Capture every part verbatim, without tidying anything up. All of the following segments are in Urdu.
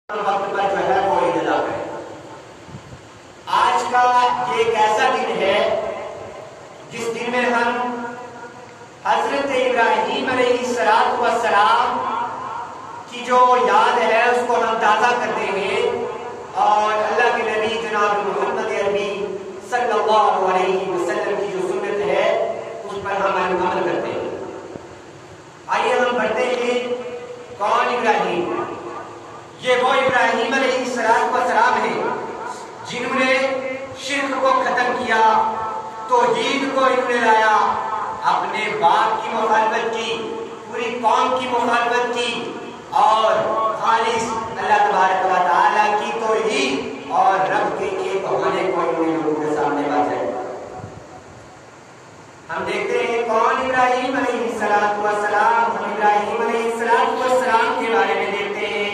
وقت پر جو ہے وہ عید ادا کریں۔ آج کا یہ ایک ایسا دن ہے جس دن میں ہم حضرت ابراہیم علیہ السلام والسلام کی جو یاد ہے اس کو ہم تازہ کرتے ہیں اور اللہ کے نبی جناب محمد عربی صلی اللہ علیہ وسلم کی جو سنت ہے اس پر ہم عمل کرتے ہیں۔ آئیے ہم پڑھتے ہیں کون ابراہیم؟ یہ وہ ابراہیم علیہ السلام ہیں جنہوں نے شرک کو ختم کیا، توحید کو انہوں نے لایا، اپنے باپ کی مخالفت کی، پوری قوم کی مخالفت کی اور خالص اللہ تبارک و تعالیٰ کی توحید اور رب کے ایک ہونے کو انہوں نے لوگوں کے سامنے واضح کیا۔ ہم دیکھتے ہیں کون ابراہیم علیہ السلام؟ ہم ابراہیم علیہ السلام کے بارے میں دیکھتے ہیں۔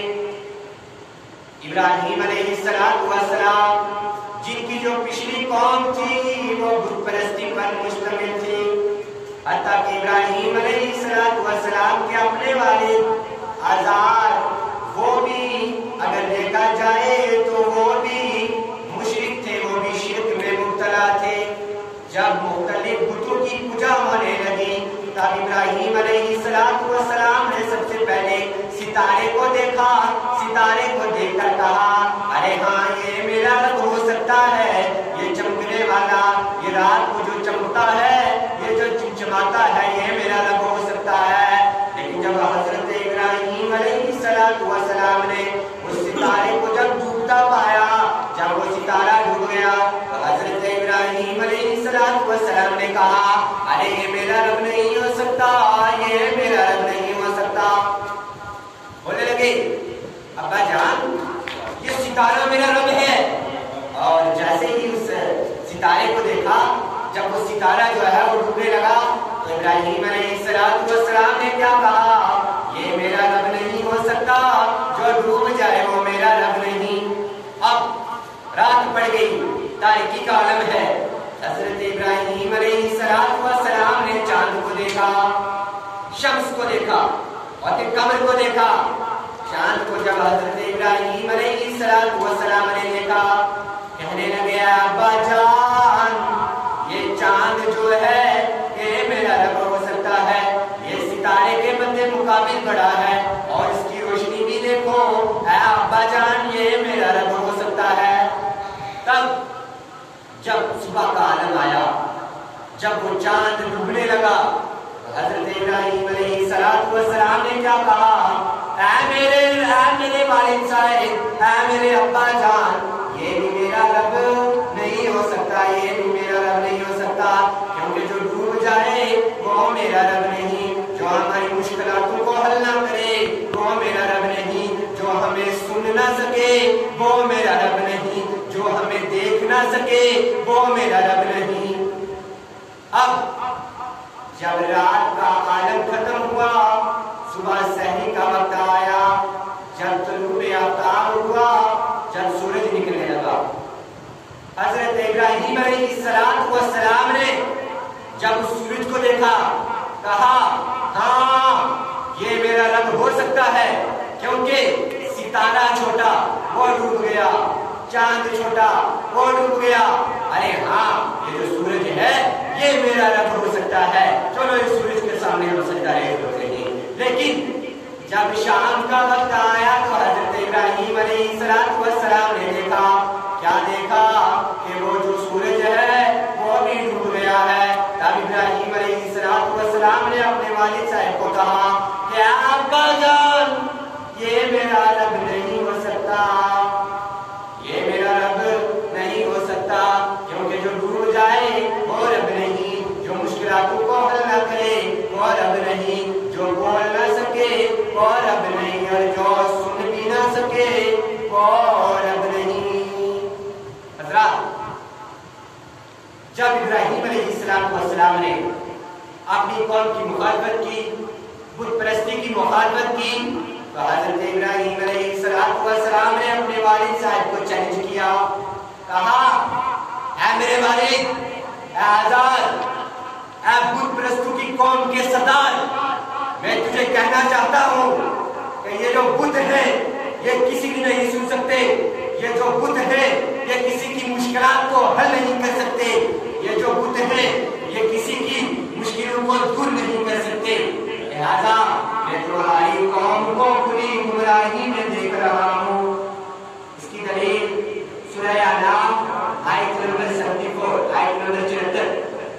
ابراہیم علیہ السلام جن کی جو پچھلی قوم تھی وہ بت پرستی پر مشتمل تھی، حتیٰ کہ ابراہیم علیہ السلام کے اپنے والد آزار وہ بھی اگر دیکھا جائے تو وہ بھی مشرک تھے، وہ بھی شرک میں مبتلا تھے۔ جب مختلف بتوں کی پوجا ہونے لگی تب ابراہیم علیہ السلام نے سب سے پہلے ستارے کو دیکھا، ستارے کو دیکھ کر کہا ارے ہاں یہ میرا رب ہو سکتا ہے، یہ چمکنے والا، یہ رات کو جو چمکتا ہے، یہ جو چمچماتا ہے، یہ میرا رب ہو سکتا ہے۔ لیکن جب حضرت ابراہیم علیہ السلام نے اس ستارے کو جب ڈوبتا پایا، جب وہ ستارہ ڈوب گیا تو حضرت ابراہیم علیہ السلام نے کہا ارے یہ میرا رب نہیں ہو سکتا، یہ میرا رب نہیں ہو سکتا۔ بولنے لگے ابا جان یہ ستارہ میرا رب ہے، اور جیسے ہی اس ستارے کو دیکھا، جب وہ ستارہ جو ہے وہ ڈوبنے لگا تو ابراہیم علیہ السلام نے کیا کہا یہ میرا رب نہیں ہو سکتا، جو ڈوب جائے وہ میرا رب نہیں۔ اب رات پڑ گئی، تاریکی کا عالم ہے، حضرت ابراہیم علیہ السلام نے چاند کو دیکھا، شمس کو دیکھا اور قمر کو دیکھا۔ چاند کو جب حضرت ابراہیم علیہ السلام نے دیکھا، کہنے لگے ابا جان یہ چاند جو ہے یہ میرا رب ہو سکتا ہے، یہ ستارے کے مدے مقابل بڑا ہے اور اس کی روشنی بھی دیکھو، اے ابا جان یہ میرا رب ہو سکتا ہے۔ تب جب صبح کا عالم آیا، جب وہ چاند ڈوبنے لگا، حضرت ابراہیم علیہ السلام نے کیا کہا اے میرے اے میرے والد صاحب، اے میرے ابا جان یہ بھی میرا رب نہیں ہو سکتا، یہ بھی میرا رب نہیں ہو سکتا، کیونکہ جو ڈوب جائے وہ میرا رب نہیں، جو ہماری مشکلاتوں کو حل نہ کرے وہ میرا رب نہیں، جو ہمیں سن نہ سکے وہ میرا رب نہیں، جو ہمیں دیکھ نہ سکے وہ میرا رب نہیں۔ اب جب رات کا عالم ختم ہوا، صبح سحری کا وقت آیا، جب طلوع آفتاب ہوا، جب سورج نکلنے لگا، حضرت ابراہیم علیہ السلام نے جب اس سورج کو دیکھا کہا ہاں یہ میرا رب ہو سکتا ہے، کیونکہ ستارہ چھوٹا وہ ڈوب گیا، چاند چھوٹا وہ ڈوب گیا، ارے ہاں یہ جو سورج ہے یہ میرا رب ہو سکتا ہے، چلو اس سورج کے سامنے ہم سجدہ ریز ہوتے ہیں۔ لیکن جب شام کا وقت آیا تو حضرت ابراہیم علیہ السلام نے دیکھا، کیا دیکھا کہ وہ جو سورج ہے وہ بھی ڈوب گیا ہے۔ تب ابراہیم علیہ السلام نے اپنے والد صاحب کو کہا کہ ابا جان یہ میرا رب نہیں ہو سکتا، یہ میرا رب نہیں ہو سکتا، کیونکہ جو ڈوب جائے وہ رب نہیں، جو مشکلاتوں کو حل نہ کرے وہ رب نہیں، جو بول نہ سکے وہ رب نہیں، اور جو سن بھی نہ سکے وہ رب نہیں۔ حضرات جب ابراہیم علیہ السلام نے اپنی قوم کی مخالفت کی، بت پرستی کی مخالفت کی، تو حضرت ابراہیم علیہ السلام نے اپنے والد صاحب کو چیلنج کیا، کہا اے میرے والد، اے آزار، اے بت پرستوں کی قوم کے سردار، میں تجھے کہنا چاہتا ہوں کہ یہ جو بت ہیں یہ کسی کی نہیں سن سکتے، یہ جو بت ہے یہ کسی کی مشکلات کو حل نہیں کر سکتے، یہ جو بت ہے یہ کسی کی مشکلوں کو دور نہیں کر سکتے، لہذا میں تمہاری قوم کو کھلی گمراہی میں دیکھ رہا ہوں۔ اس کی دلیل سورہ انعام آیت نمبر چوہتر، آیت نمبر چوہتر۔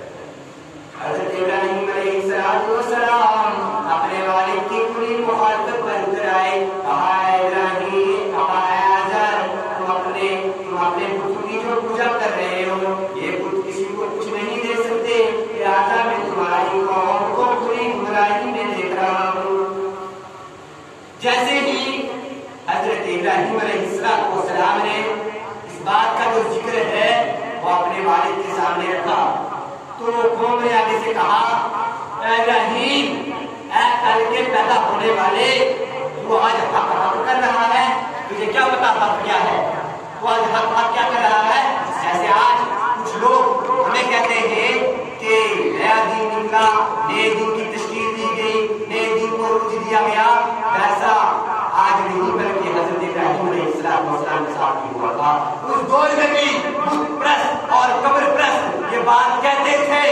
حضرت ابراہیم علیہ السلام اپنے والد کی کھلی مخالفت پر اتر آئے، کہا اے ابراہیم، کہا اے آزر، تم اپنے تم اپنے بتوں کی جو پوجا کر رہے ہو یہ بت کسی کو کچھ نہیں دے سکتے، لہذا میں تمہاری قوم کو کھلی گمراہی میں دیکھ رہا ہوں۔ جیسے ہی حضرت ابراہیم علیہ السلام نے اس بات کا جو ذکر ہے وہ اپنے والد کے سامنے رکھا تو قوم نے آگے سے کہا اے ابراہیم، اے کل کے پیدا ہونے والے، تو آج حق حق کر رہا ہے، تجھے کیا پتا حق کیا ہے؟ تو آج حق حق کیا کر رہا ہے؟ جیسے آج کچھ لوگ ہمیں کہتے ہیں کہ نیا دین نکلا، نئے دین کی تشکیل دی گئی، نئے دین کو روج دیا گیا، ویسا آج نہیں بلکہ حضرت ابراہیم علیہ السلام کے ساتھ بھی ہوا تھا۔ اس دور میں بھی بت پرست اور قبر پرست یہ بات کہتے تھے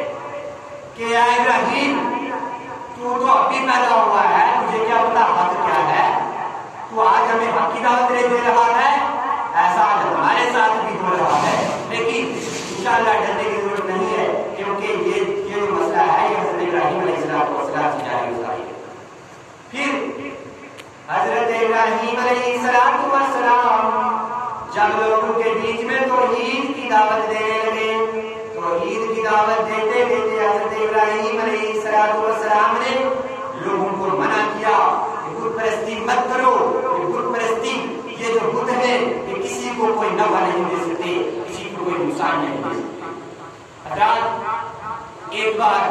کہ اے ابراہیم، تو تو ابھی پیدا ہوا ہے، تجھے کیا پتا حق کیا ہے؟ تو آج ہمیں حق کی دعوت دے رہا ہے، ایسا آج ہمارے ساتھ بھی ہو رہا ہے، لیکن انشاءاللہ ڈرنے کی ضرورت نہیں ہے، کیونکہ یہ یہ جو مسئلہ ہے یہ حضرت ابراہیم علیہ السلام سے جاری ہوا ہے۔ پھر حضرت ابراہیم علیہ السلام جب لوگوں کے بیچ میں توحید کی دعوت دینے لگے، توحید کی دعوت دیتے دیتے حضرت ابراہیم علیہ السلام نے لوگوں کو منع کیا کہ بت پرستی مت کرو، کہ بت پرستی یہ جو بت ہے یہ کسی کو کوئی نفع نہیں دے سکتے، کسی کو کوئی نقصان نہیں دے سکتے۔ حضرات ایک بار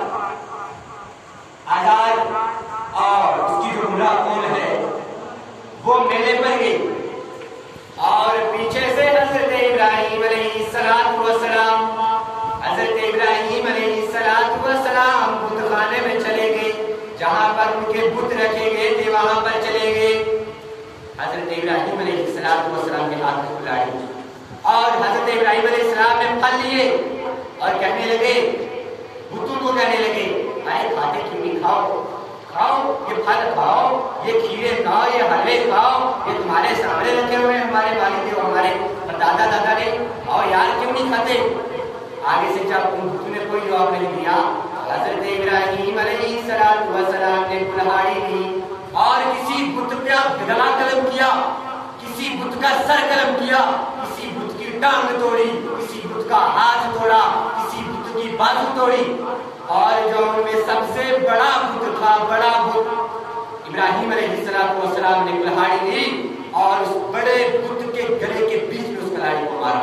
آزاد اور اس کی جو ملا قوم ہے وہ میلے پر گئی اور پیچھے سے حضرت ابراہیم علیہ السلام حضرت ابراہیم علیہ السلام بت خانے میں چلے گئے، جہاں پر ان کے بت رکھے گئے تھے وہاں پر چلے گئے۔ حضرت ابراہیم علیہ السلام کے ہاتھ میں کلاڑی اور حضرت ابراہیم علیہ السلام نے پھل لیے اور کہنے لگے، بتوں کو کہنے لگے، ارے کھاتے کیوں نہیں، کھاؤ کھاؤ، یہ پھل کھاؤ، یہ کھیرے کھاؤ، یہ حلوے کھاؤ، یہ تمہارے سامنے رکھے ہوئے ہیں ہمارے والد اور ہمارے دادا دادا نے، اور یار کیوں نہیں کھاتے؟ آگے سے جب ان بتوں نے کوئی جواب نہیں دیا، حضرت ابراہیم علیہ السلام نے کلہاڑی دی اور کسی بت کا گلا قلم کیا، کسی بت کا سر قلم کیا، کسی بت کی ٹانگ توڑی، کسی بت کا ہاتھ توڑا، کسی بت کی بازو توڑی، اور جو ان میں سب سے بڑا بت تھا، بڑا بت، ابراہیم علیہ السلام نے کلہاڑی دی اور اس بڑے بت کے گلے کے بیچ میں اس کلہاڑی کو مارا۔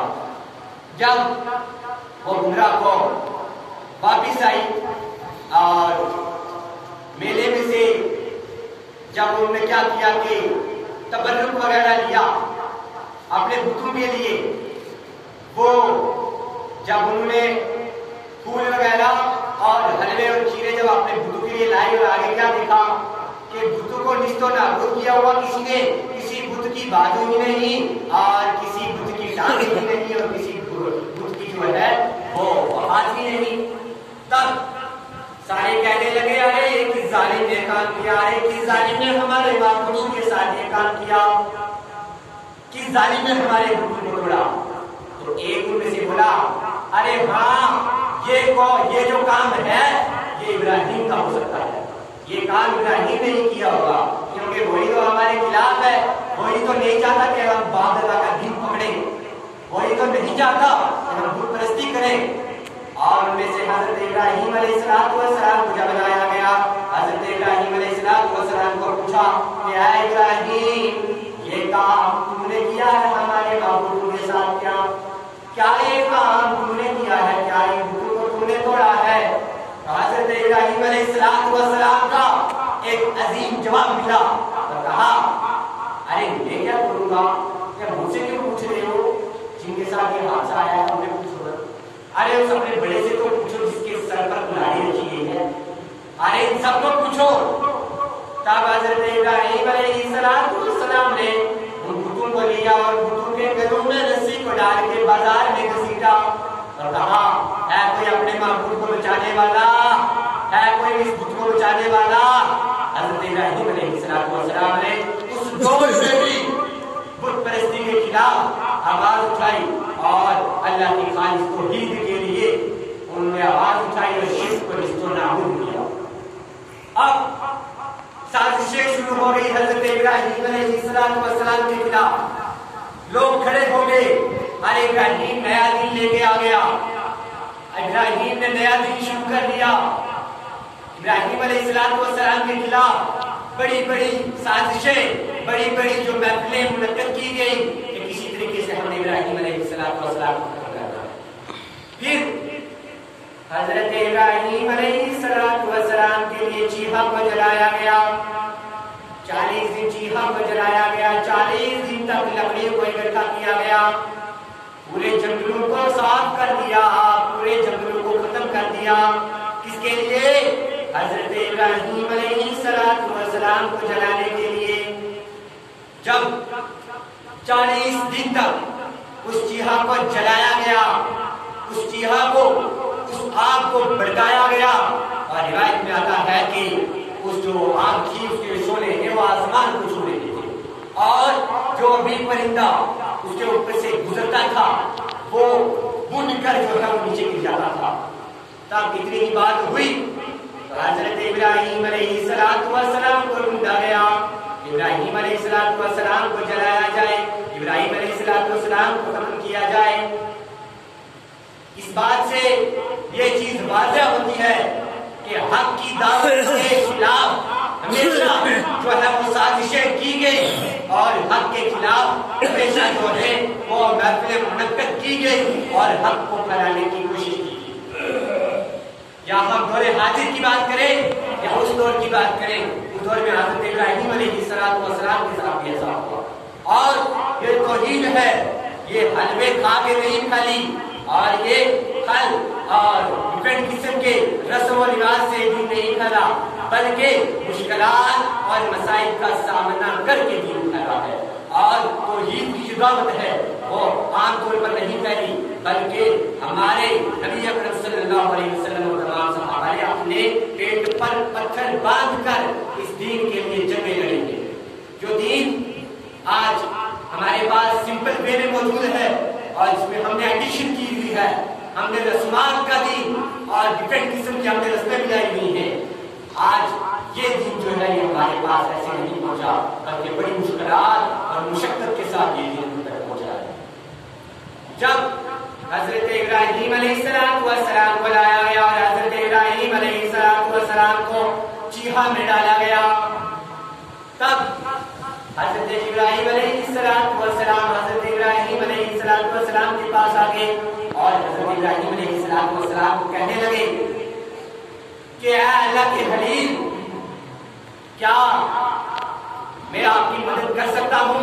جب وہ گمراہ کو واپس آئی اور میلے میں سے جب انہوں نے کیا کیا کہ تبرک وغیرہ لیا اپنے بتوں کے لیے، وہ جب انہوں نے پھول وغیرہ اور حلوے اور کھیرے جب اپنے بتوں کے لیے لائے اور آگے کیا دیکھا کہ بتوں کو نیست و نابود کیا ہوا کسی نے، کسی بت کی بازو ہی نہیں اور کسی بت کی ٹانگ ہی نہیں اور کسی بت کی جو ہے وہ ہاتھ ہی نہیں، تب سارے کہنے لگے ارے کس ظالم نے کام کیا، ارے کس ظالم نے ہمارے معبودوں کے ساتھ یہ کام کیا، کس ظالم نے ہمارے بتوں کو توڑا؟ تو ایک ان میں سے بولا ارے ہاں یہ کو یہ جو کام ہے یہ ابراہیم کا ہو سکتا ہے، یہ کام ابراہیم نے ہی کیا ہوگا، کیونکہ وہی تو ہمارے خلاف ہے، وہی تو نہیں چاہتا کہ ہم باپ دادا کا دین پکڑیں، وہی تو نہیں چاہتا کہ ہم بت پرستی کریں۔ اور ان میں سے حضرت ابراہیم علیہ السلام کو جب بلایا گیا، حضرت ابراہیم علیہ السلام کو پوچھا کہ اے ابراہیم یہ کام تم نے کیا ہے ہمارے معبودوں کے ساتھ، کیا کیا یہ کام تم نے کیا ہے، کیا یہ بتوں کو تم نے توڑا ہے؟ حضرت ابراہیم علیہ السلام کا ایک عظیم جواب ملا اور کہا ارے میں کیا کروں گا، کیا مجھ سے کیوں پوچھ رہے ہو، جن کے ساتھ یہ حادثہ آیا ہے انہیں پوچھو، ارے اس اپنے بڑے سے تو پوچھو جس کے سر پر کلاڑی رکھی گئی ہے، ارے ان سب کو پوچھو۔ तब हजरत इब्राहिम अलैहिस्सलाम ने उन बूटों को लिया और बूटों के गलों में रस्सी को डाल के बाजार में घसीटा और कहा, है कोई अपने महबूब को बचाने वाला, है कोई इस बुत को बचाने वाला। हजरत इब्राहिम अलैहिस्सलाम ने उस दौर में भी बुत परस्ती के खिलाफ आवाज उठाई और अल्लाह की खालिस तौहीद के लिए उन्होंने आवाज उठाई और शिर्क को निस्तो नाबूद किया। अब साजिशें शुरू हो गई हजरत इब्राहिम अलैहिस्सलाम के खिलाफ। लोग खड़े हो गए, अरे इब्राहिम नया दिन लेके आ गया, इब्राहिम ने नया दिन शुरू कर दिया। इब्राहिम अलैहिस्सलाम के खिलाफ बड़ी बड़ी साजिशें, बड़ी बड़ी जो महफिलें मुनक्कद की गई कि किसी तरीके से हमने इब्राहिम अलैहिस्सलाम को खत्म करना। फिर हजरत इब्राहिम अलैहिस्सलाम के लिए चीहा को जलाया गया, चालीस दिन चीहा को जलाया गया, चालीस दिन तक लकड़ियों को इकट्ठा किया गया, पूरे जंगलों को साफ कर दिया, पूरे जंगलों को खत्म कर दिया। किसके लिए? हजरत इब्राहिम अलैहिस्सलाम को जलाने के लिए। जब चालीस दिन तक उस चीहा को जलाया गया, उस चीहा को, उस आग को भड़काया गया, और रिवायत में आता है कि उस जो आग थी उसके शोले थे वो आसमान को छू लेते थे, और जो भी परिंदा उसके ऊपर से गुजरता था वो बुन कर जो था वो नीचे गिर जाता था। तब इतनी ही बात हुई तो हजरत इब्राहिम अलैहिस्सलाम को ढूंढा गया, इब्राहिम अलैहिस्सलाम को जलाया जाए, इब्राहिम अलैहिस्सलाम को खत्म किया जाए। इस बात से ये चीज वाज़ेह होती है कि हक की दावत के खिलाफ हमेशा जो है वो साजिशें की गई और हक के खिलाफ हमेशा जो है वो महफिलें मुनक्कद की गई और हक को फैलाने की कोशिश की गई। या हम दौरे हाजिर की बात करें या उस दौर की बात करें, उस दौर में हज़रत इब्राहिम अलैहिस्सलाम के साथ भी ऐसा हुआ। और ये तौहीद है, ये हलवे खा के नहीं खाली, और ये फल और डिफरेंट किस्म के रस्म और रिवाज से दीन नहीं फैला, बल्कि मुश्किलात और मसाइल का सामना करके दीन फैला है। और तौहीद की जो दावत है वो आमतौर पर नहीं फैली, बल्कि हमारे नबी अकरम सल्लल्लाहु अलैहि वसल्लम और तमाम सहाबा ने अपने पेट पर पत्थर बांध कर इस दीन के लिए जंगें लड़ी। जो दीन आज हमारे पास सिंपल वे में मौजूद है और इसमें हमने एडिशन की हुई है, हमने रस्मात का दीन और डिफरेंट किस्म की हमने रस्में मिलाई हुई हैं। आज ये दीन जो है ये हमारे पास ऐसे नहीं पहुंचा, बल्कि बड़ी मुश्किलात और मुशक्कत के साथ ये दीन तक पहुंचा है। जब हजरत इब्राहिम अलैहिस्सलाम को लाया गया और हजरत इब्राहिम अलैहिस्सलाम को चीहा में डाला गया, तब हजरत इब्राहिम अलैहिस्सलाम हजरत इब्राहिम अलैहिस्सलाम के पास आ गए और हजरत इब्राहिम अलैहिस्सलाम को कहने लगे कि ऐ अल्लाह के खलील, क्या मैं आपकी मदद कर सकता हूं?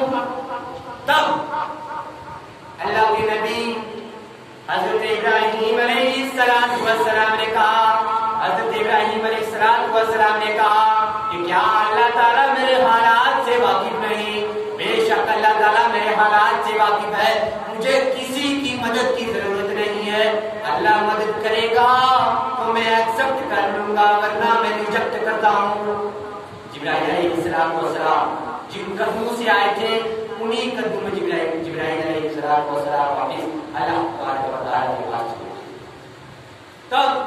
तब अल्लाह के नबी हजरत इब्राहिम अलैहिस्सलाम ने कहा, हजरत इब्राहिम अलैहिस्सलाम ने कहा कि क्या अल्लाह ताला मेरे हालात से वाकिफ नहीं? बेशक अल्लाह ताला मेरे हालात से वाकिफ है, मुझे किसी की मदद की जरूरत नहीं है। अल्लाह मदद करेगा तो मैं एक्सेप्ट कर लूंगा, वरना मैं रिजेक्ट करता हूँ। जिब्राइल अलैहिस्सलाम जिन कदमों से आए थे उन्हीं कदमों में जिब्राइल जिब्राइल अलैहिस्सलाम वापस अल्लाह तबारक व तआला के पास गए। तब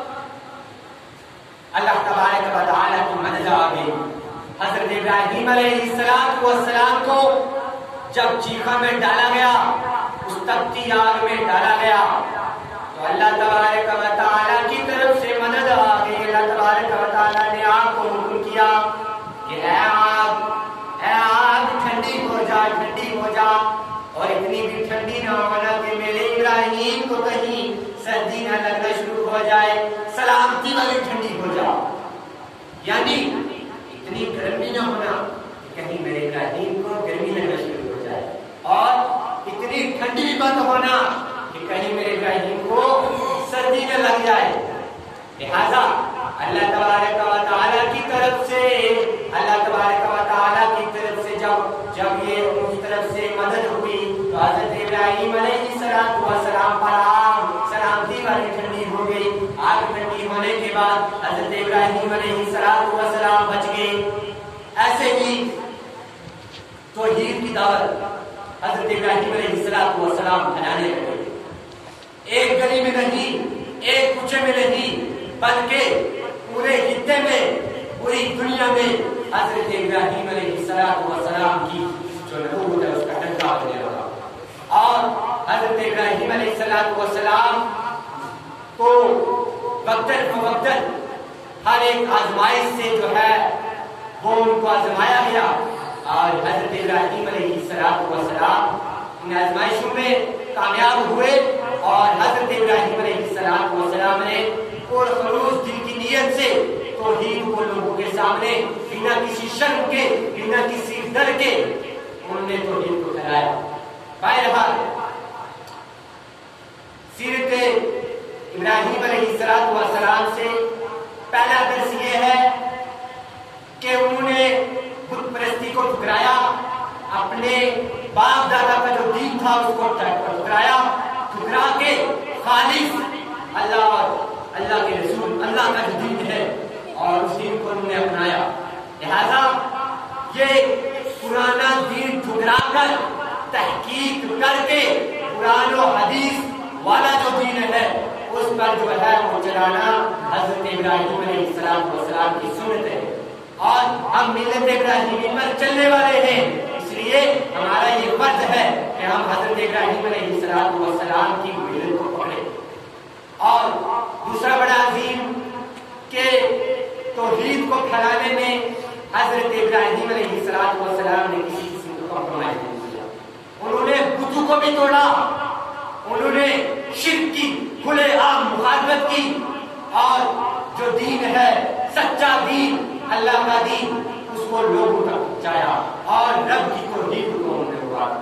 अल्लाह तबारक व तआला की मदद आ गई। हजरत इब्राहिम अलैहिस्सलाम को जब चीखा में डाला गया, उस तपती आग में डाला गया, तो अल्लाह तबारक व तआला की तरफ से मदद आ गई। अल्लाह तबारक व तआला ने आग को हुक्म किया कि ऐ आग, ऐ आग ठंडी हो जा, ठंडी हो जा। और इतनी भी ठंडी न होना कि मेरे इब्राहिम को कहीं सर्दी न लगना शुरू हो जाए, सलामती वाली ठंडी हो जा। यानी इतनी गर्मी न होना कि कहीं मेरे इब्राहिम को गर्मी लगना शुरू हो जाए, और इतनी ठंडी मत होना कि कहीं मेरे इब्राहिम को सर्दी न लग जाए। लिहाजा अल्लाह तबारक व तआला की तरफ से अल्लाह तबारक جب جب یہ اس طرف سے مدد ہوئی تو حضرت ابراہیم علیہ السلام پر آگ سلامتی والی ٹھنڈی ہو گئی. آگ ٹھنڈی ہونے کے بعد حضرت ابراہیم علیہ السلام بچ گئے. ایسے ہی توحید کی دعوت حضرت ابراہیم علیہ السلام پھیلانے لگے. ایک گلی میں نہیں, ایک کوچے میں نہیں, بلکہ پورے خطے میں, پوری دنیا میں حضرت ابراہیم علیہ السلام کی جو نبوت ہے اس کا ڈنکا بجنے لگا. اور حضرت ابراہیم علیہ السلام کو وقتاً فوقتاً ہر ایک آزمائش سے جو ہے وہ ان کو آزمایا گیا. اور حضرت ابراہیم علیہ السلام ان آزمائشوں میں کامیاب ہوئے اور حضرت ابراہیم علیہ السلام نے اور خلوص دل کی نیت سے توحید کو لوگوں کے سامنے بنا کسی شرم کے, بنا کسی ڈر کے انہوں نے توحید کو پھیلایا. بہرحال سیرت ابراہیم علیہ السلام سے پہلا درس یہ ہے کہ انہوں نے بت پرستی کو ٹھکرایا, اپنے باپ دادا کا جو دین تھا اس کو ٹھکرایا, ٹھکرا کے خالص اللہ اور اللہ کے رسول اللہ کا جو دین ہے اور اس دین کو انہوں نے اپنایا. لہذا یہ پرانا دین ٹھکرا کر تحقیق کر کے قرآن و حدیث والا جو دین ہے اس پر جو ہے وہ چلانا حضرت ابراہیم علیہ السلام کی سنت ہے. اور ہم ملت ابراہیمی پر چلنے والے ہیں, اس لیے ہمارا یہ فرض ہے کہ ہم حضرت ابراہیم علیہ السلام کی ملت کو پکڑیں. اور دوسرا بڑا عظیم کہ توحید کو پھیلانے میں حضرت ابراہیم علیہ السلام نے کسی قسم کو کمپرومائز نہیں کیا. انہوں نے بتوں کو بھی توڑا, انہوں نے شرک کی کھلے عام مخالفت کی, اور جو دین ہے سچا دین اللہ کا دین اس کو لوگوں تک پہنچایا اور رب کی توحید کو انہوں نے اگایا.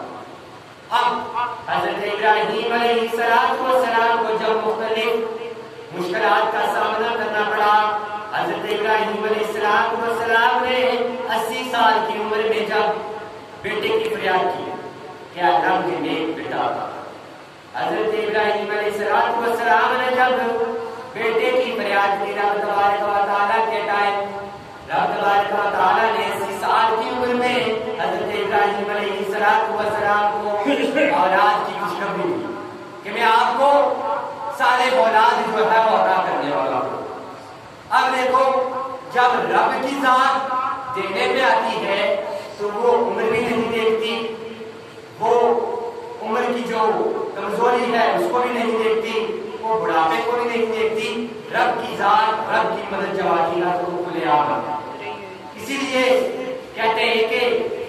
اب حضرت ابراہیم علیہ السلام کو جب مختلف مشکلات کا سامنا کرنا پڑا, حضرت ابراہیم علیہ السلام نے اسی سال کی عمر میں جب بیٹے کی فریاد کی کہ اللہ مجھے نیک بیٹا تھا. حضرت ابراہیم علیہ السلام نے جب بیٹے کی فریاد کی رب تبارک و تعالیٰ کے ٹائم, رب تبارک و تعالیٰ نے اسی سال کی عمر میں حضرت ابراہیم علیہ السلام کو اولاد کی خوشخبری دی کہ میں آپ کو صالح اولاد جو ہے وہ عطا کرنے والا ہوں. اب دیکھو جب رب کی ذات دینے پہ آتی ہے تو وہ عمر بھی نہیں دیکھتی, وہ عمر کی جو کمزوری ہے اس کو بھی نہیں دیکھتی, وہ بڑھاپے کو بھی نہیں دیکھتی. رب کی ذات, رب کی مدد جب آتی ہے تو وہ کھلے عام ہے. اسی لیے کہتے ہیں کہ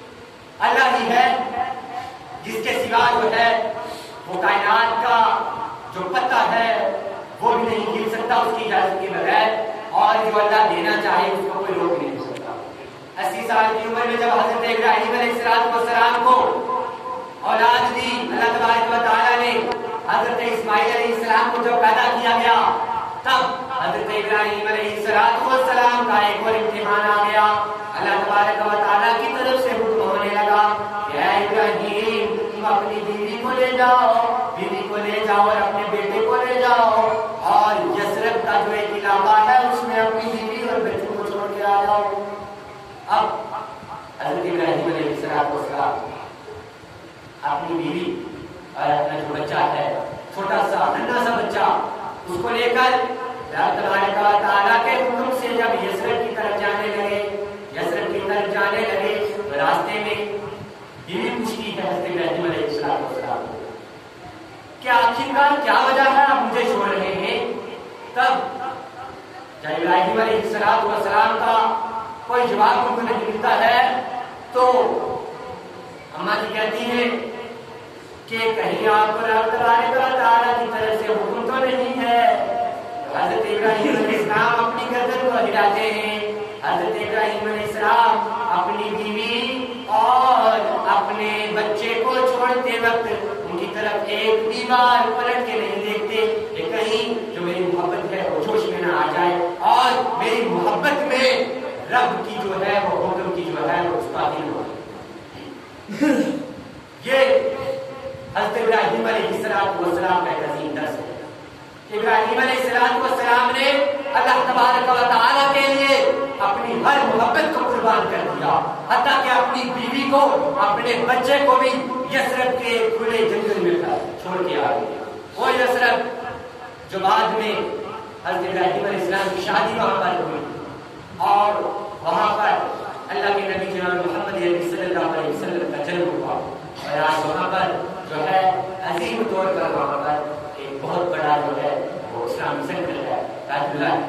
اللہ ہی ہے جس کے سوا جو ہے وہ کائنات کا جو پتہ ہے وہ بھی نہیں گر سکتا اس کی اجازت کے بغیر, اور جو اللہ دینا چاہے اس کو کوئی روک نہیں سکتا. اسی سال کی عمر میں جب حضرت ابراہیم علیہ السلام کو اولاد دی اللہ تبارک و تعالیٰ نے, حضرت اسماعیل علیہ السلام کو جب پیدا کیا گیا تب حضرت ابراہیم علیہ السلام کا ایک اور امتحان آ گیا. اللہ تبارک و تعالیٰ کی طرف سے حکم ہونے لگا کہ اے ابراہیم تم اپنی بیوی کو لے جاؤ, بیوی کو لے جاؤ اور اپنے بیٹے کو لے جاؤ, اور یثرب کا جو ایک علاقہ ہے اس میں اپنی بیوی اور بیٹے کو چھوڑ کے آ جاؤ. اب حضرت ابراہیم علیہ السلام اپنی بیوی اور اپنا جو بچہ ہے چھوٹا سا ننھا سا بچہ اس کو لے کر رب تبارک و تعالیٰ کے حکم سے جب یثرب کی طرف جانے لگے, یثرب کی طرف جانے لگے تو راستے میں بیوی پوچھتی ہے حضرت ابراہیم علیہ السلام کہ آخرکار کیا وجہ ہے آپ مجھے چھوڑ رہے ہیں. تب جب ابراہیم علیہ السلام کا کوئی جواب ان کو نہیں ملتا ہے تو اماں جی کہتی ہیں کہ کہیں آپ کو رب تبارک و تعالیٰ کی طرف سے حکم تو نہیں ہے. حضرت ابراہیم علیہ السلام اپنی گردن کو ہلاتے ہیں. حضرت ابراہیم علیہ السلام اپنی بیوی اور اپنے بچے کو چھوڑتے وقت ان کی طرف ایک بھی بار پلٹ کے نہیں دیکھتے کہ کہیں جو میری محبت ہے وہ جوش میں نہ آ جائے اور میری محبت میں رب کی جو ہے وہ حکم کی جو ہے وہ چپاتی ہو. یہ حضرت ابراہیم علیہ السلام کا ایک عظیم درس ہے کہ ابراہیم علیہ السلام نے اللہ تبارک و تعالیٰ کے لیے اپنی ہر محبت کو قربان کر دیا، حتیٰ کہ اپنی بیوی کو، اپنے بچے کو بھی یثرب کے کھلے جنگل میں چھوڑ کے آ گیا۔ وہ یثرب جو بعد میں حضرت ابراہیم علیہ السلام کی شادی وہاں پر ہوئی، اور وہاں پر اللہ کے نبی جناب محمد صلی اللہ علیہ وسلم کا جنم ہوا، اور آج وہاں پر جو ہے عظیم طور پر وہاں پر ایک بہت بڑا جو ہے وہ اسلامی سینٹر ہے راج اللہ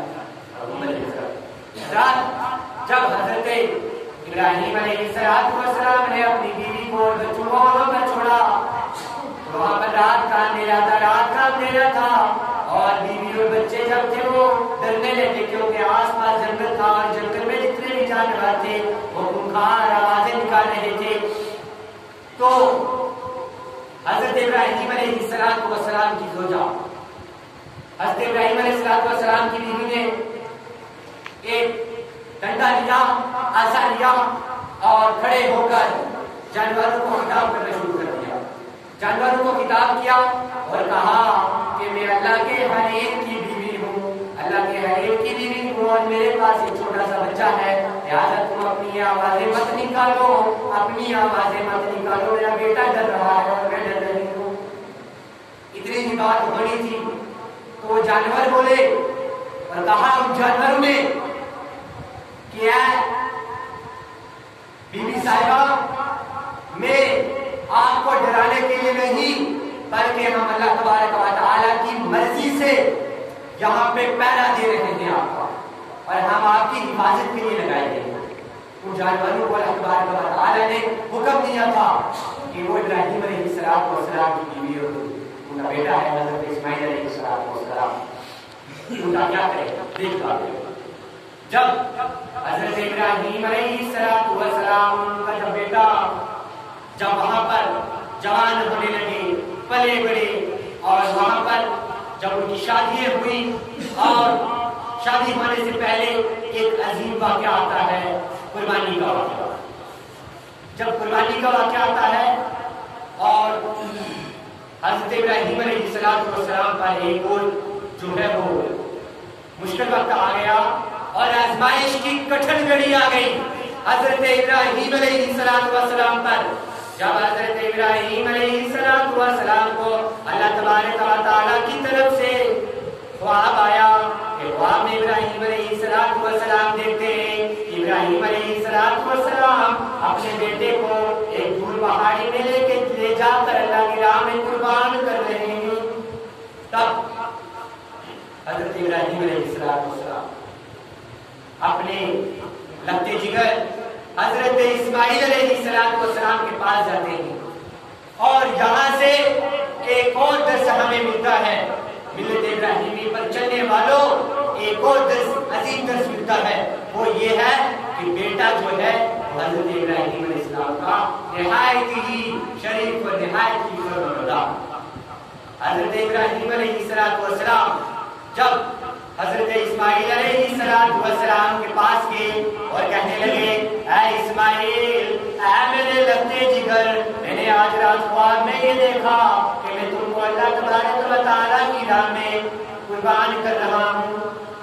رات جب حضرت ابراہیم علیہ السلام نے اپنی بیوی کو اور بچوں کو وہاں پر چھوڑا، وہاں پر رات کا اندھیرا تھا، رات کا اندھیرا تھا، اور بیوی اور بچے جب تھے وہ ڈرنے لگے کیونکہ آس پاس جنگل تھا، اور جنگل میں جتنے بھی جانور تھے وہ خونخوار آوازیں نکال رہے تھے۔ تو حضرت ابراہیم علیہ السلام کی زوجہ حضرت ابراہیم علیہ السلام کی بیوی نے ایک ڈنڈا لیا، آسا لیا، اور کھڑے ہو کر جانوروں کو خطاب کرنا شروع کر دیا۔ جانوروں کو خطاب کیا اور کہا کہ میں اللہ کے حریم کی بیوی ہوں، اللہ کے حریم کی بیوی ہوں، اور میرے پاس ایک چھوٹا سا بچہ ہے، لہٰذا تم اپنی آوازیں مت نکالو، اپنی آوازیں مت نکالو، میرا بیٹا ڈر رہا ہے اور میں ڈر رہی ہوں۔ اتنی ہی بات ہونی تھی تو جانور بولے اور کہا ان جانوروں نے کہ اے بی بی صاحبہ، میں آپ کو ڈرانے کے لیے نہیں بلکہ ہم اللہ تبارک و تعالیٰ کی مرضی سے یہاں پہ پہرا دے رہے ہیں آپ کا، اور ہم آپ کی حفاظت کے لیے لگائے گئے ہیں۔ ان جانوروں کو اللہ تبارک و تعالیٰ نے حکم دیا تھا کہ وہ ابراہیم علیہ السلام کی بیوی اور ان کا بیٹا ہے حضرت اسماعیل علیہ السلام، ان کا کیا کرے دیکھ پا گئے۔ جب حضرت ابراہیم علیہ السلام کا جب بیٹا جب وہاں پر جوان ہونے لگے، پلے بڑے، اور وہاں پر جب ان کی شادی ہوئی، اور شادی ہونے سے پہلے ایک عظیم واقعہ آتا ہے، قربانی کا واقعہ۔ جب قربانی کا واقعہ آتا ہے اور حضرت ابراہیم علیہ السلام پر ایک اور جو ہے وہ مشکل وقت آ گیا اور آزمائش کی کٹھن گھڑی آ گئی حضرت ابراہیم علیہ السلام پر۔ جب حضرت ابراہیم علیہ السلام کو اللہ تبارک و تعالیٰ کی طرف سے خواب آیا کہ خواب میں ابراہیم علیہ السلام دیکھتے ہیں، ابراہیم علیہ السلام اپنے بیٹے کو ایک دور پہاڑی میں لے کے لے جا کر اللہ کی راہ میں قربان کر رہے ہیں۔ تب حضرت ابراہیم علیہ السلام اپنے لگتے جگر حضرت اسماعیل علیہ السلام کے پاس جاتے ہیں، اور یہاں سے ایک اور درس ہمیں ملتا ہے، ملت ابراہیمی پر چلنے والوں ایک اور درس، عظیم درس ملتا ہے، وہ یہ ہے کہ بیٹا جو ہے حضرت ابراہیم علیہ السلام کا نہایت ہی شریف اور نہایت ہی فرمانبردار۔ حضرت ابراہیم علیہ السلام جب حضرت اسماعیل علیہ السلام کے پاس گئے اور کہنے لگے، اے اسماعیل، اے میرے لگتے جگر، میں نے آج رات خواب میں یہ دیکھا کہ میں تم کو اللہ تبارک و تعالیٰ کی راہ میں قربان کر رہا ہوں۔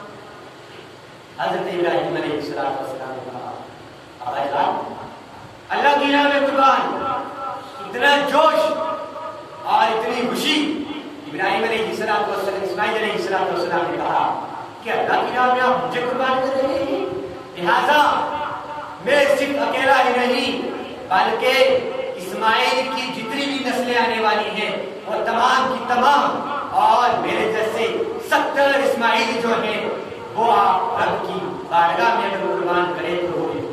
حضرت ابراہیم علیہ السلام نے کہا، ابا جان، اللہ کی راہ میں قربان، اتنا جوش اور اتنی خوشی۔ ابراہیم علیہ السلام اسماعیل علیہ السلام نے کہا کہ اللہ کی راہ میں آپ مجھے قربان کر رہے ہیں، لہٰذا میں صرف اکیلا ہی نہیں بلکہ اسماعیل کی جتنی بھی نسلیں آنے والی ہیں وہ تمام کی تمام، اور میرے جیسے ستر اسماعیل جو ہیں وہ آپ رب کی بارگاہ میں اگر قربان کریں تو وہ بھی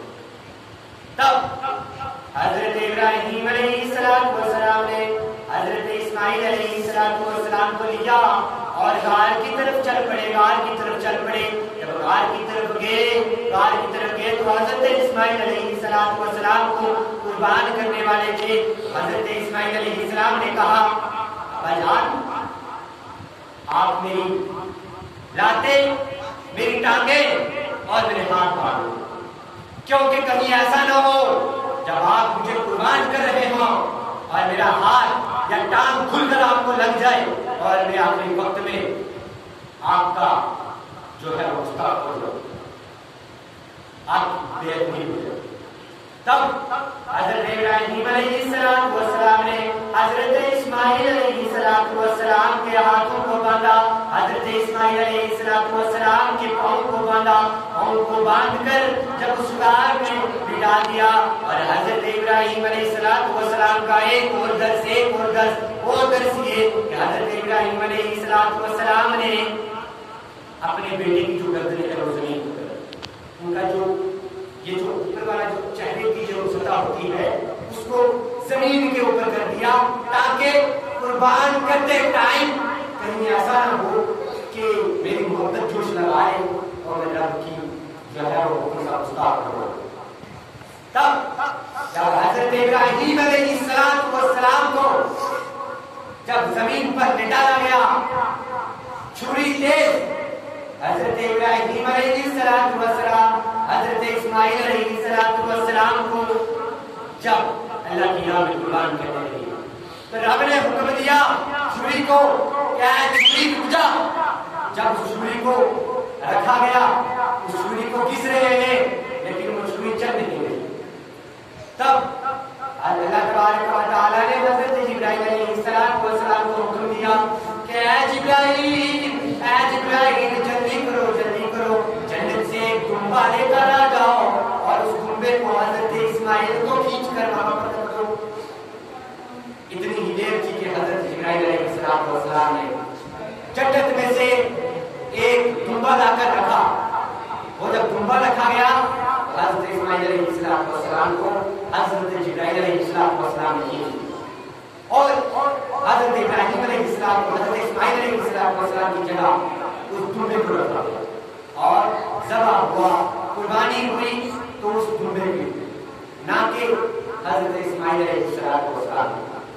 تب حضرت ابراہیم علیہ السلام نے حضرت اسماعیل علیہ السلام کو لیا اور غار کی طرف چل پڑے، غار کی طرف چل پڑے۔ جب غار کی طرف گئے غار کی طرف گئے تو حضرت اسماعیل علیہ السلام کو قربان کرنے والے تھے۔ حضرت اسماعیل علیہ السلام نے کہا، ابا جان، آپ میری لاتے، میری ٹانگیں اور میرے ہاتھ باندھو، کیونکہ کہیں ایسا نہ ہو جب آپ مجھے قربان کر رہے ہوں اور میرا ہاتھ یا ٹانگ کھل کر آپ کو لگ جائے اور میں آخری وقت میں آپ کا جو ہے مستحق ہو جاؤ، آپ بے نہیں ہو جائے، تب حضرت ابراہیم علیہ السلام نے حضرت اسماعیل علیہ السلام کے ہاتھوں کو باندھا، حضرت اسماعیل علیہ السلام کے پاؤں کو باندھا، پاؤں کو باندھ کر جب اس غار میں بٹھا دیا، اور حضرت ابراہیم علیہ السلام کا ایک اور درس ایک اور درس وہ درس یہ کہ حضرت ابراہیم علیہ السلام نے اپنے بیٹے کی جو گردن ہے وہ زمین پر، ان کا جو یہ جو اوپر والا جو چہرے کی جو سطح ہوتی ہے اس کو زمین کے اوپر کر دیا، تاکہ قربان کرتے ٹائم کہیں ایسا نہ ہو کہ میری محبت جوش لگائے اور میں رب کی جو ہے وہ حکم کا مستحق ہو۔ تب جب حضرت ابراہیم علیہ السلام کو جب زمین پر لٹایا گیا، چھری تیز، حضرت ابراہیم علیہ السلام حضرت اسماعیل علیہ السلام کو جب اللہ کی راہ میں قربان کرنے لگے تو رب نے حکم دیا چھری کو کہ اے چھری رک جا۔ جب اس چھری کو رکھا گیا، اس چھری کو گھس رہے ہیں لیکن وہ چھری چل نہیں رہی، تب اللہ تبارک و تعالیٰ نے حضرت جبرائیل علیہ السلام کو حکم دیا کہ اے جبرائیل اے جبرائیل جلدی کرو جلدی کرو، جنت سے ایک دمبا لے کر آ جاؤ اور اس دمبے کو حضرت اسماعیل کو کھینچ کر وہاں پر رکھ دو۔ اتنی ہی دیر تھی کہ حضرت جبرائیل علیہ السلام نے جنت میں سے ایک دمبا لا کر رکھا، وہ جب دمبا رکھا گیا حضرت اسماعیل علیہ السلام کو حضرت جبرائیل علیہ السلام نے اور حضرت ابراہیم علیہ السلام کو حضرت اسماعیل علیہ السلام کی جگہ اس دمبے کو رکھا اور ذبح ہوا، قربانی ہوئی تو اس دمبے کی، نہ کہ حضرت اسماعیل علیہ السلام۔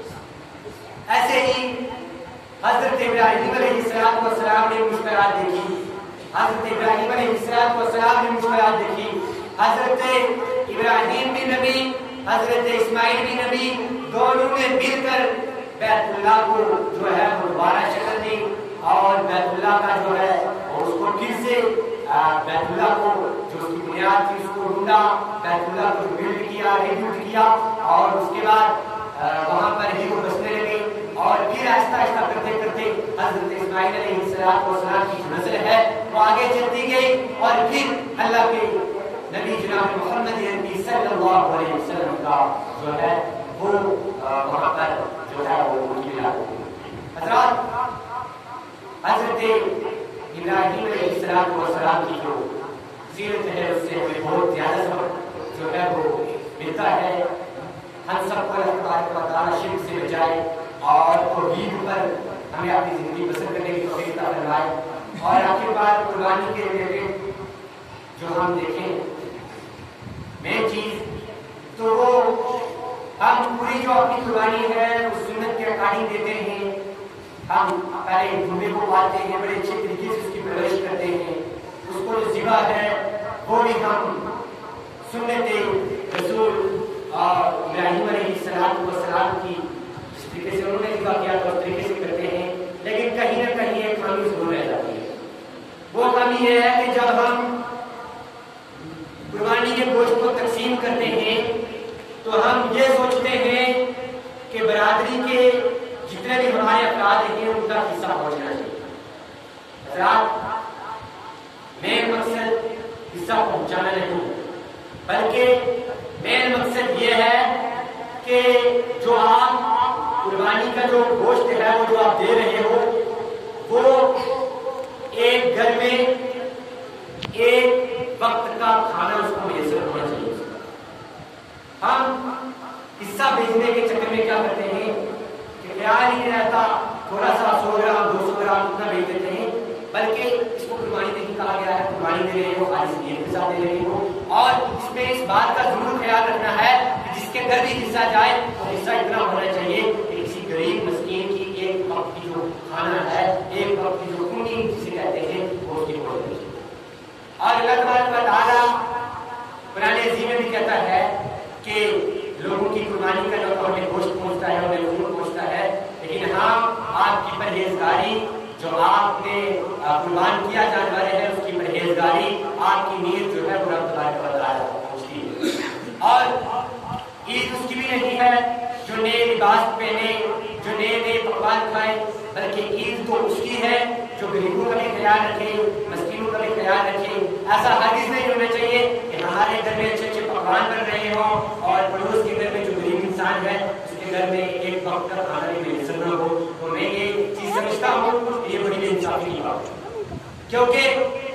ایسے ہی حضرت ابراہیم علیہ السلام نے مشکلات دیکھی، حضرت ابراہیم علیہ السلام نے مشکلات دیکھی، حضرت ابراہیم بھی نبی حضرت اسماعیل بھی نبی، دونوں نے مل کر بیت اللہ کو جو ہے وہ دوبارہ شکل دی اور بیت اللہ کا جو ہے اور اس کو پھر سے بیت اللہ کو جو اس کی بنیاد تھی اس کو ڈھونڈا، بیت اللہ کو بلڈ کیا، ریبیلڈ کیا اور اس کے بعد وہاں پر ہی وہ بسنے لگے اور پھر آہستہ آہستہ کرتے کرتے حضرت اسماعیل علیہ السلام کی نسل ہے وہ آگے چلتی گئی اور پھر اللہ کے نبی جناب محمد عربی صلی اللہ علیہ وسلم کا جو ہے وہ وہاں پر جو ہے وہ ملا۔ حضرات حضرت ابراہیم علیہ السلام کی جو سیرت ہے اس سے ہمیں بہت زیادہ سبق جو ہے وہ ملتا ہے۔ ہم سب کو اللہ تبارک و تعالیٰ شرک سے بچائے اور توحید پر ہمیں اپنی زندگی بسر کرنے کی توفیق عطا فرمائے۔ اور آخر بار قربانی کے ریلیٹڈ جو ہم دیکھیں مین چیز تو وہ ہم پوری جو اپنی قربانی ہے اس سنت کے اکارڈنگ دیتے ہیں، ہم پہلے دمبے کو پالتے ہیں، بڑے اچھے طریقے سے اس کی پرورش کرتے ہیں، اس کو جو ذبح ہے وہ بھی ہم سنت رسول اور ابراہیم علیہ السلام کی جس طریقے سے انہوں نے ذبح کیا تھا اس طریقے سے کرتے ہیں، لیکن کہیں نہ کہیں ایک خامی ضرور رہ جاتی ہے۔ وہ خامی یہ ہے کہ جب ہم قربانی کے گوشت کو تقسیم کرتے ہیں تو ہم یہ سوچتے ہیں کہ برادری کے جتنے بھی ہمارے افراد ہیں ان کا حصہ پہنچنا چاہیے۔ حضرات مین مقصد حصہ پہنچانا نہیں بلکہ مین مقصد یہ ہے کہ جو آپ قربانی کا جو گوشت ہے وہ جو آپ دے رہے ہو وہ ایک گھر میں ایک وقت کا کھانا اس کو میسر ہونا چاہیے۔ ہم حصہ بھیجنے کے چکر میں کیا کرتے ہیں کہ خیال ہی نہیں رہتا تھوڑا سا سو گرام دو سو گرام اتنا بھیج دیتے ہیں، بلکہ اس کو قربانی نہیں کہا گیا ہے، قربانی دے رہے ہو خالص نیت کے ساتھ دے رہے ہو، اور اس میں اس بات کا ضرور خیال رکھنا ہے کہ جس کے گھر بھی حصہ جائے تو حصہ اتنا ہونا چاہیے کہ کسی غریب مسکین کی ایک وقت کی جو کھانا ہے، ایک وقت کی جو کنی جسے کہتے ہیں وہ اس کی پڑ جائے۔ اور اللہ تبارک و تعالیٰ قرآن عظیم میں بھی کہتا ہے کہ جو آپ نے قربان کیا جانور ہے اس کی پرہیزگاری آپ کی نیت جو ہے وہ رب تبارک و تعالیٰ پہنچتی ہے۔ اور عید اس کی بھی نہیں ہے جو نئے لباس پہنے، جو نئے نئے پکوان کھائے، بلکہ عید تو اس کی ہے جو غریبوں کا بھی خیال رکھے، مسکینوں کا بھی خیال رکھے۔ ایسا ہرگز نہیں ہونا چاہیے کہ ہمارے گھر میں اچھے اچھے پکوان بن رہے ہوں اور پڑوس کے گھر میں جو غریب انسان ہے اس کے گھر میں ایک وقت کا کھانا بھی میسر نہ ہو۔ تو میں یہ چیز سمجھتا ہوں کہ یہ بڑی انصافی کی بات ہے، کیونکہ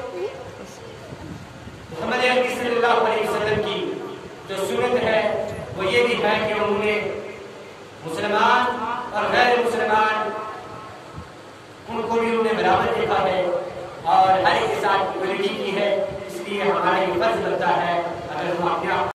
محمد عربی صلی اللہ علیہ وسلم کی جو سنت ہے وہ یہ بھی ہے کہ انہوں نے مسلمان اور غیر مسلمان ان کو بھی انہوں نے برابر دیکھا ہے اور ہر ایک کے ساتھ ایکوالٹی کی ہے۔ اس لیے ہمارا یہ فرض بنتا ہے اگر ہم اپنے